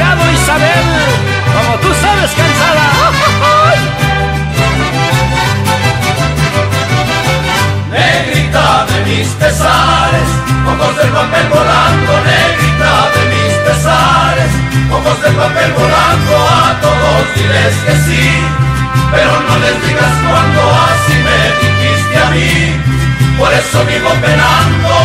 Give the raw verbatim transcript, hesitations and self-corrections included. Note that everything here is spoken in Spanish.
desgraciado Isabel, como tú sabes, cansada. Negrita de mis pesares, ojos del papel volando, negrita de mis pesares, ojos del papel volando, a todos diles que sí, pero no les digas cuando así me dijiste a mí, por eso vivo penando.